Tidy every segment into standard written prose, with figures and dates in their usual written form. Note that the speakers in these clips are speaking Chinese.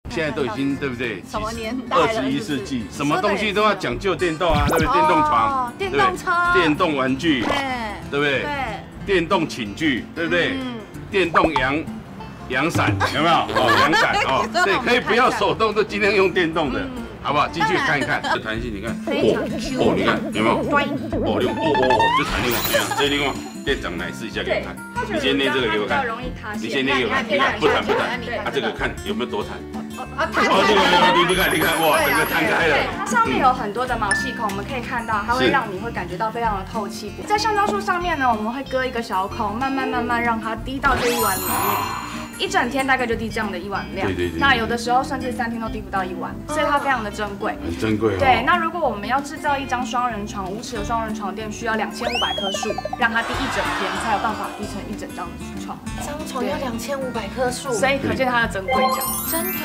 现在都已经对不对？ 什么年代了 21世纪，什么东西都要讲究电动啊，对不对？电动床， 电动车， 电动玩具，对不对？ 对， 电动寝具，对不对？电动阳伞有没有？哦，阳伞哦，对，可以不要手动，都尽量用电动的。好不好？进去看一看，这弹性你看，哦，你看有没有？哦，这弹性怎么样？这另外店长来试一下给我看。你先捏这个给我看。你先捏给我看，你看不弹不弹。啊，这个看有没有多弹？哦，这个你看，哇，整个弹开了。 它上面有很多的毛细孔，我们可以看到，它会让你会感觉到非常的透气。在橡胶树上面呢，我们会割一个小孔，慢慢让它滴到这一碗里面。一整天大概就滴这样的一碗量，对。那有的时候甚至3天都滴不到1碗，所以它非常的珍贵， 很珍贵。 对，那如果我们要制造一张双人床，5尺的双人床垫，需要2500棵树，让它滴一整天才有办法滴成一整张的床。 一张床要2500棵树， 所以可见它的珍贵这样。 真的。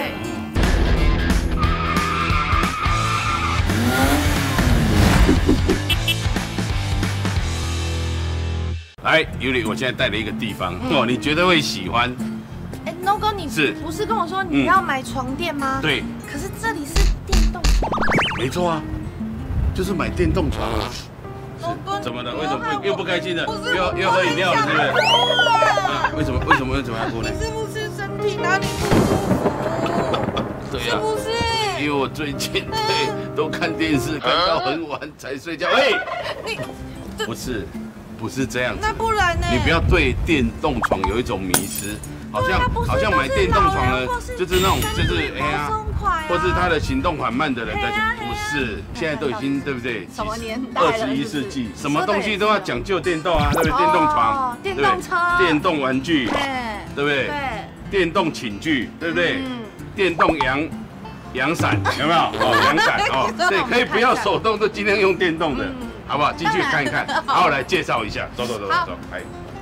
来，尤里，我现在带了一个地方哦，你绝对会喜欢。 哎，No哥，你不是跟我说你要买床垫吗？ 对。 可是这里是电动床。 没错啊，就是买电动床啊。怎么了？为什么又不开心了？又喝饮料了，是不是？啊，为什么要哭呢？ 你是不是身体哪里不舒服？ 对呀。是不是？因为我最近都看电视，看到很晚才睡觉。哎，你不是这样子， 那不然呢？ 你不要对电动床有一种迷思，好像买电动床呢，就是那种哎呀，或是他的行动缓慢的人在讲，不是，现在都已经对不对？ 什么年代了 ？21世纪，什么东西都要讲究电动啊，对不对？电动床， 电动车， 电动玩具，对不对？ 对， 电动寝具，对不对？电动阳伞有没有？哦，阳伞哦，对，可以不要手动，都尽量用电动的。好不好？进去看一看，然后来介绍一下。走，来。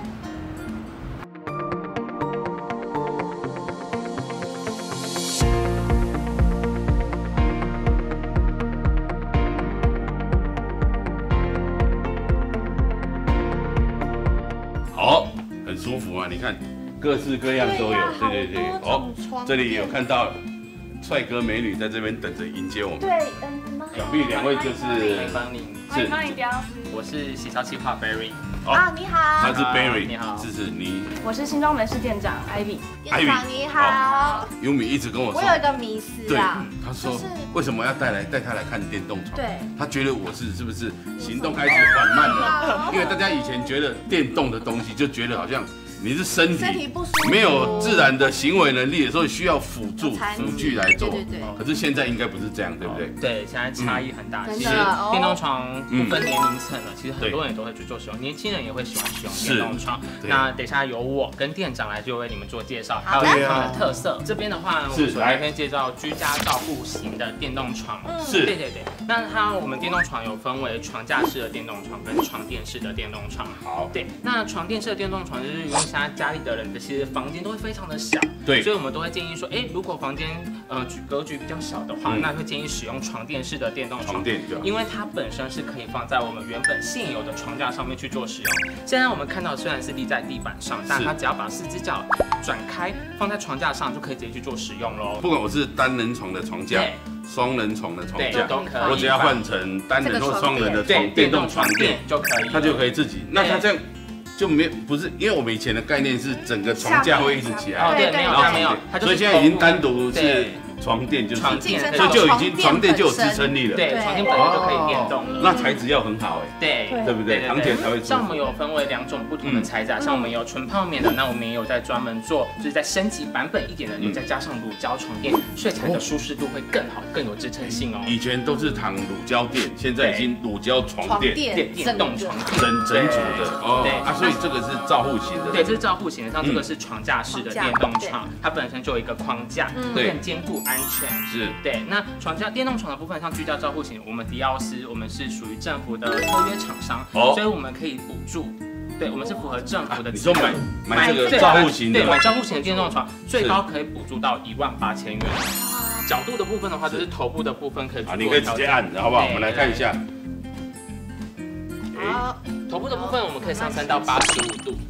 好，很舒服啊！你看，各式各样都有。对。哦，这里有看到帅哥美女在这边等着迎接我们。 对， 想必2位就是欢迎刁师， 我是洗烧企划 Barry。 啊，你好。 他是 Barry， 你好， 是你。 我是新庄门市店长 Ivy。 店长你好。 优米一直跟我说， 我有一个迷思啊。 他说为什么要带他来看电动床？ 对。 他觉得我是不是行动开始缓慢了？因为大家以前觉得电动的东西就觉得好像。你是身体不舒服， 没有自然的行为能力的时候，需要辅具来做。 对。 可是现在应该不是这样，对不对？ 对，现在差异很大。 其实电动床不分年龄层了，其实很多人也都会去做使用，年轻人也会喜欢使用电动床。那等一下由我跟店长来就为你们做介绍，还有他们的特色。这边的话，我们首先先介绍居家照护型的电动床。 是。 对。那我们电动床有分为床架式的电动床跟床垫式的电动床。 好。 对，那床垫式的电动床就是用现在家里的人的其实房间都会非常的小， 对， 所以我们都会建议说，如果房间格局比较小的话，那会建议使用床垫式的电动床垫，因为它本身是可以放在我们原本现有的床架上面去做使用。现在我们看到虽然是立在地板上，但它只要把4只脚转开放在床架上，就可以直接去做使用喽。 不管我是单人床的床架，双人床的床架都可以， 我只要换成单人或双人的电动床垫就可以， 它就可以自己。那它这样。就不是，因为我们以前的概念是整个床架会一直起来， 对，没有， 所以现在已经单独是床垫，就是床垫， 所以就已经床垫就有支撑力了， 对，床垫本身就可以电动了。 那材质要很好对不对？躺起来才会舒服。 像我们有分为2种不同的材质，像我们有纯泡棉的，那我们也有在专门做，就是在升级版本一点的，有再加上乳胶床垫，睡起来的舒适度会更好，更有支撑性哦。 以前都是躺乳胶垫，现在已经乳胶床垫， 电动床垫， 整组的哦。对啊，所以这个是照护型的。 对，这是照护型的，像这个是床架式的电动床，它本身就有一个框架，更坚固安全。 是。 对，那电动床的部分，像居家照护型，我们迪奥斯，我们是属于政府的特约厂商，所以我们可以补助。对，我们是符合政府的。 你说买这个照护型的， 对，买照护型的电动床，最高可以补助到18000元。角度的部分的话，就是头部的部分可以。 你可以直接按，好不好？我们来看一下。 好，头部的部分我们可以上升到85度。 是。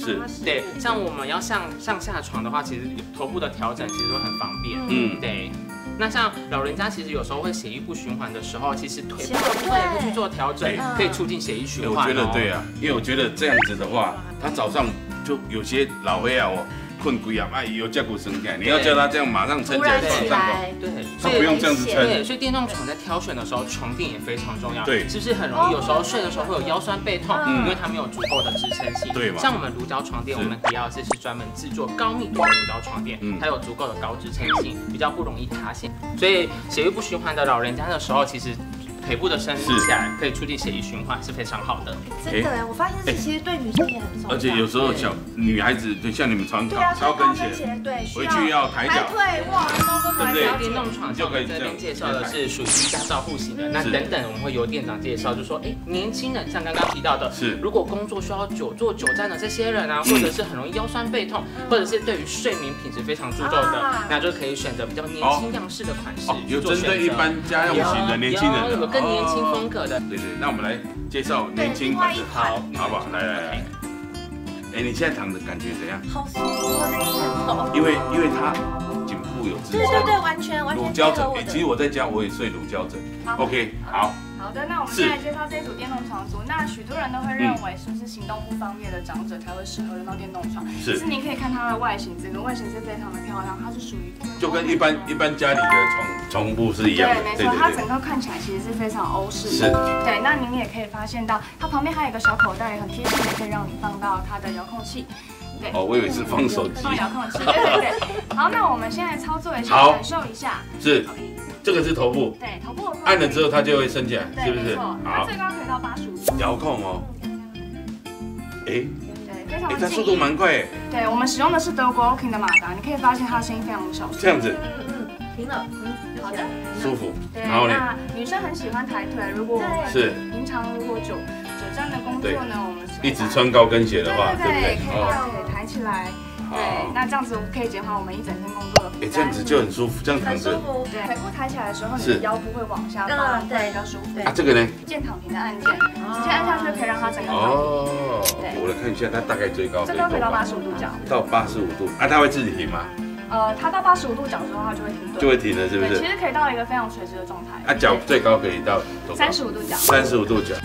是， 对，像我们要上下床的话，其实头部的调整其实都很方便。对。那像老人家其实有时候会血液不循环的时候，其实腿部的部分也可以去做调整，可以促进血液循环。 我觉得对啊，因为我觉得这样子的话，他早上就有些老黑啊，困鬼啊，有架骨升起来，你要叫他这样马上撑起来床上， 对， 他不用这样子撑。 对，所以电动床在挑选的时候，床垫也非常重要。 对， 是不是很容易有时候睡的时候会有腰酸背痛，因为它没有足够的支撑性。 对嘛？ 像我们乳胶床垫，我们迪奥斯是专门制作高密度的乳胶床垫，它有足够的高支撑性，比较不容易塌陷。所以血液不循环的老人家的时候，其实腿部的伸起来可以促进血液循环，是非常好的。 真的，我发现这其实对女生也很重要。 而且有时候小女孩子，就像你们穿高跟鞋， 对， 回去要抬脚， 腿，哇， 对不对？ 电动床就可以这边介绍的是属于居家照护型的。那等等我们会由店长介绍，就说，年轻人像刚刚提到的，是如果工作需要久坐久站的这些人啊，或者是很容易腰酸背痛，或者是对于睡眠品质非常注重的，那就可以选择比较年轻样式的款式。 有针对一般家用型的年轻人的。 更年轻风格的， 对，那我们来介绍年轻版的，好不好？来，你现在躺的感觉怎样？ 好舒服， 因为它颈部有支撑， 对，完全乳胶枕。其实我在家我也睡乳胶枕。OK， 好。 好的，那我们现在介绍这组电动床组。那许多人都会认为是不是行动不方便的长者才会适合用到电动床？其实您可以看它的外形，整个外形是非常的漂亮，它是属于就跟一般家里的床铺是一样的。 对，没错，它整个看起来其实是非常欧式的。对，那您也可以发现到它旁边还有一个小口袋，很贴心的，可以让你放到它的遥控器。 对，我以为是放手机。 放遥控器，对。好，那我们现在操作一下，感受一下。 是。这个是头部， 对，头部按了之后它就会升起来，是不是？ 好，最高可以到85度。 遥控哦， 对，非常它速度蛮快。 对，我们使用的是德国 Oking 的马达，你可以发现它的声音非常小。 这样子， 停了， 好的， 舒服。 对，那女生很喜欢抬腿，如果是平常如果久站的工作呢，我们一直穿高跟鞋的话，对不对？ 可以把腿抬起来。对，那这样子可以减缓我们一整天工作的负担。 这样子就很舒服，这样躺着。 对，腿部抬起来的时候，你的腰部会往下放，对，比较舒服。 这个呢？ 键躺平的按键，直接按下去可以让它整个躺平。对， 我来看一下，它大概最高可以到85度角。 到85度，它会自己停吗？ 它到85度角之后，它就会停顿。 就会停了，是不是？ 其实可以到一个非常垂直的状态。 脚最高可以到 35度角。 35度角。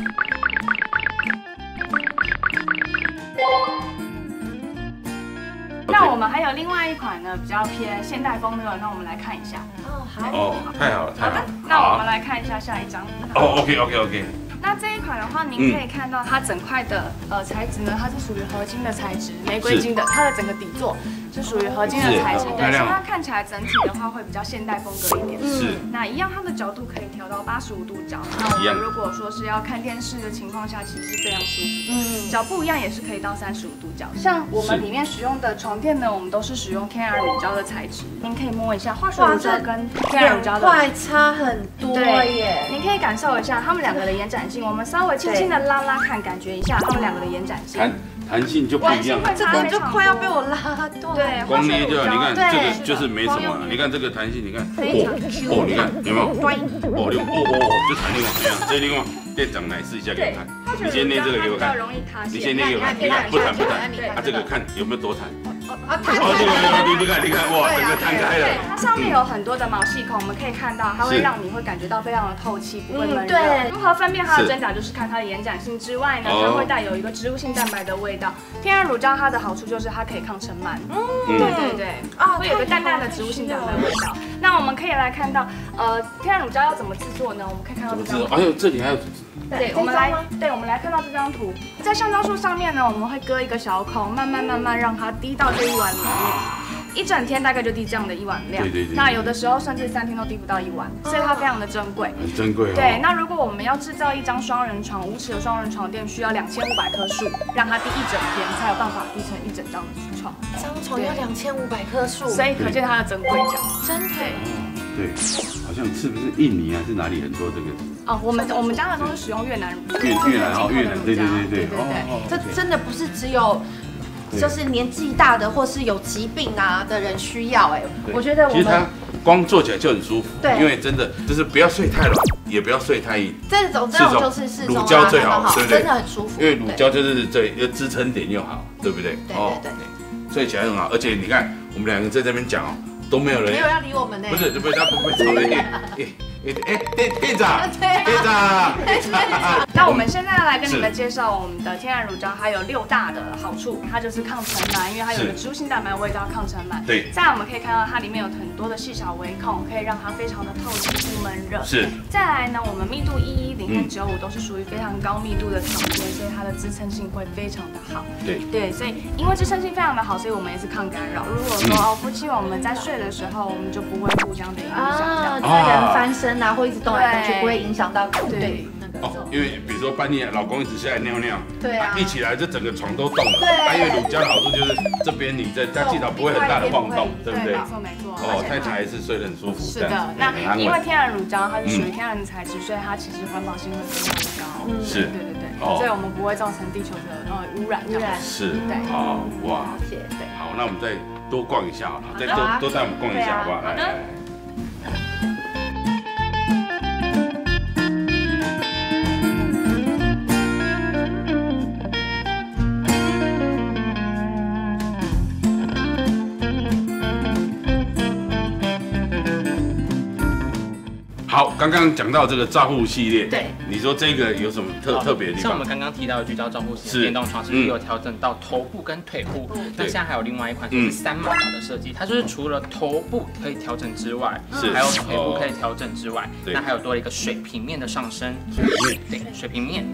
那我们还有另外一款呢，比较偏现代风的，那我们来看一下。 好。太好了，太好了。 那我们来看一下下一张。 OK。 那这一款的话，您可以看到它整块的材质呢，它是属于合金的材质，玫瑰金的，它的整个底座是属于合金的材质，对，所以它看起来整体的话会比较现代风格一点。 是。 那一样，它的角度可以调到85度角。那我们如果说是要看电视的情况下，其实是非常舒服。脚部一样也是可以到35度角。像我们里面使用的床垫呢，我们都是使用天然乳胶的材质。您可以摸一下化学乳胶跟天然乳胶的块差很多耶。 您可以感受一下它们两个的延展性，我们稍微轻轻的拉拉看，感觉一下它们两个的延展性。 弹性就不一样， 这个就快要被我拉断。 对， 光捏就好，你看这个就是没什么了。你看这个弹性，你看，你看有没有？就弹另外一样。这另外店长来试一下给我看。你先捏这个给我看。你先捏给我看，你看不弹。这个看有没有多弹？你看，哇，整个弹开了。 它上面有很多的毛细孔，我们可以看到，它会让你会感觉到非常的透气，不会闷热。 对。 如何分辨它的真假，就是看它的延展性之外呢，它会带有一个植物性蛋白的味道。天然乳胶它的好处就是它可以抗尘螨。对，会有个淡淡的植物性蛋白味道。那我们可以来看到，天然乳胶要怎么制作呢？我们可以看到这张。 哎呦，这里还有。 对，我们来看到这张图，在橡胶树上面呢，我们会割一个小孔，慢慢让它滴到这一碗里面。一整天大概就滴这样的一碗量。 对。 那有的时候甚至3天都滴不到1碗，所以它非常的珍贵。 很珍贵。 对，那如果我们要制造一张双人床，5尺的双人床垫，需要2500棵树，让它滴一整天，才有办法滴成一整张的床。 一张床要2500棵树， 所以可见它的珍贵这样。 真的。 对，好像是不是印尼还是哪里很多这个？ 我们家的都是使用越南乳胶。 越南，对。 这真的不是只有。就是年纪大的或是有疾病啊的人需要我觉得其实它光做起来就很舒服，对，因为真的就是不要睡太软， 也不要睡太硬。 这种就是适中， 乳胶最好，对不对？ 真的很舒服。 因为乳胶就是这一个支撑点又好，对不对？ 对。 睡起来很好，而且你看我们两个在这边讲哦，都没有人要理我们呢。 不是，他不会吵的。店长， 那我们现在来跟你们介绍我们的天然乳胶，它有6大的好处，它就是抗尘螨，因为它有个植物性蛋白味道抗尘螨。 对。 再来我们可以看到它里面有很多的细小微孔，可以让它非常的透气不闷热。 是。 再来呢，我们密度110跟95都是属于非常高密度的条件，所以它的支撑性会非常的好。对，所以因为支撑性非常的好，所以我们也是抗干扰。如果说夫妻我们在睡的时候，我们就不会互相的影响。 这个人翻身啊，或一直动来动去，不会影响到对那个。 因为比如说半夜老公一直下来尿尿， 对啊， 一起来这整个床都动了。对。因为乳胶的好处就是这边你在它至少不会很大的晃动，对不对？ 没错。 太太还是睡得很舒服。 是的，那因为天然乳胶它是属于天然的材质，所以它其实环保性会非常的高。 是。 对。所以我们不会造成地球的污染。 是。 对。 好哇。 对。 好，那我们再多逛一下好了，再多带我们逛一下好不好？ 好的。 好，刚刚讲到这个照护系列， 对， 你说这个有什么特别的地方？ 像我们刚刚提到的聚焦照护型电动床，是有调整到头部跟腿部。那现在还有另外一款就是3马达的设计，它就是除了头部可以调整之外，还有腿部可以调整之外，那还有多了一个水平面的上升。对，水平面。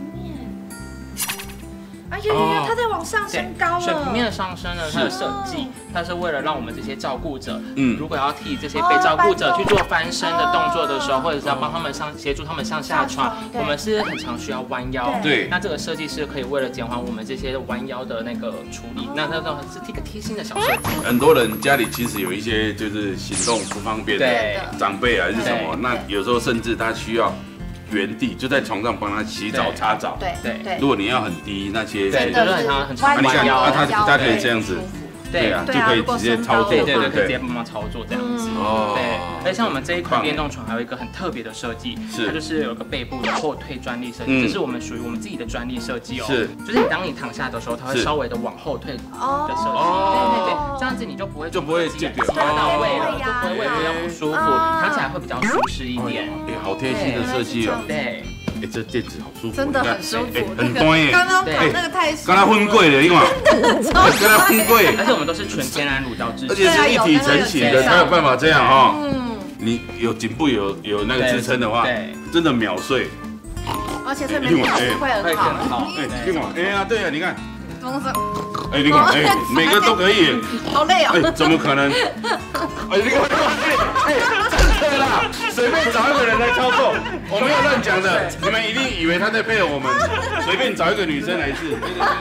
哎呀，它在往上升高了。 水平面的上升呢，它的设计，它是为了让我们这些照顾者，如果要替这些被照顾者去做翻身的动作的时候，或者是要帮他们协助他们上下床，我们是很常需要弯腰。 对。 那这个设计是可以为了减缓我们这些弯腰的那个处理，那种是一个贴心的小设计。 很多人家里其实有一些就是行动不方便的长辈还是什么，那有时候甚至他需要。原地就在床上帮他洗澡擦澡， 对。 如果你要很低那些， 对，就是很弯腰， 他可以这样子，对啊，就可以直接操作， 对，可以直接帮忙操作这样子，对。而像我们这一款电动床还有一个很特别的设计，它就是有个背部的后退专利设计，这是我们属于我们自己的专利设计哦。是，就是当你躺下的时候，它会稍微的往后退的设计，对，这样子你就不会压到位了，就不会比较不舒服，躺起来会比较舒适一点。 好贴心的设计哦。 对。 这垫子好舒服， 真的很舒服， 很端耶。 刚刚躺那个太舒服， 刚刚昏贵了，你看，刚刚昏贵， 而且我们都是纯天然乳胶制成， 而且是一体成型的，才有办法这样哈。你有颈部有那个支撑的话，真的秒睡。 而且睡眠品质会很好。 哎呀，对啊，你看，你看，每个都可以。 好累哦。 怎么可能？你看，真的啦，随便找一个人来操作，我没有乱讲的，你们一定以为他在配合我们，随便找一个女生来试。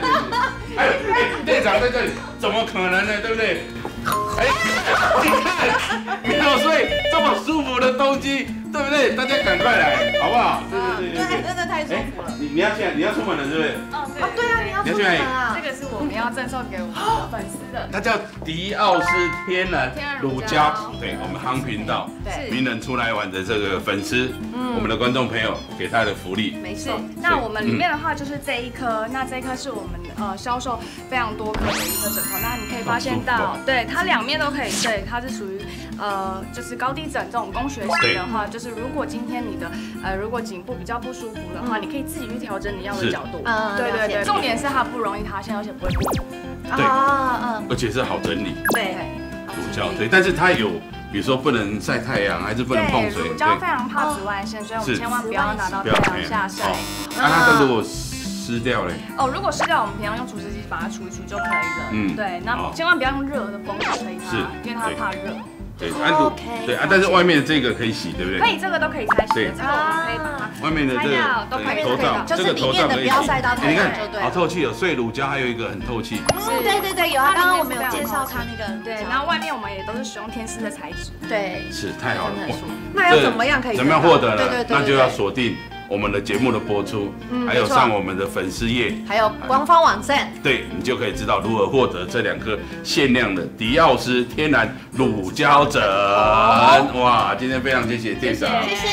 队长在这里，怎么可能呢？对不对？你看，秒睡这么舒服的东西，对不对？大家赶快来，好不好？ 对，真的太舒服了。 你要出门了，是不是？ 对啊，你要出门啊。 这个是我们要赠送给我们的粉丝的。 它叫迪奥斯天然乳胶，对，我们夯频道名人出来玩的这个粉丝，我们的观众朋友给他的福利。 没错。那我们里面的话就是这一颗，那这一颗是我们销售非常多颗的一颗枕头。那你可以发现到，对，它两面都可以睡，它是属于就是高低枕这种工学型的话，就是如果今天你的如果颈部比较不舒服的话，你可以自己去调整你要的角度。对，重点是它不容易塌陷，而且不会破。 对，而且是好整理。 对， 乳胶对，但是它有，比如说不能晒太阳，还是不能碰水。 乳胶非常怕紫外线，所以我们千万不要拿到太阳下晒。 那它如果湿掉嘞？ 如果湿掉，我们平常用除湿机把它除一除就可以了。对，那千万不要用热的风吹它，因为它怕热。 对，但是外面这个可以洗，对不对？ 可以，这个都可以拆洗的，这个我们可以把它外面的这个头罩， 就是里面的不要晒到太阳就对。 好透气哦，所以乳胶还有一个很透气。 对，有啊，刚刚我们有介绍它那个。 对，然后外面我们也都是使用天丝的材质。 对， 是太好了。 那要怎么样可以？ 怎么样获得呢？那就要锁定我们的节目的播出，还有上我们的粉丝页， 还有官方网站， 对你就可以知道如何获得这2颗限量的迪奥斯天然乳胶枕。哇，今天非常谢谢店长， 谢谢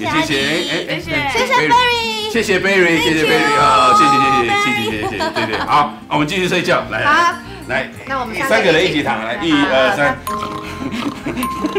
Berry， 谢谢 Berry 啊，谢谢，对，好，我们继续睡觉，来， 那我们 3个人一起躺，来，1、2、3。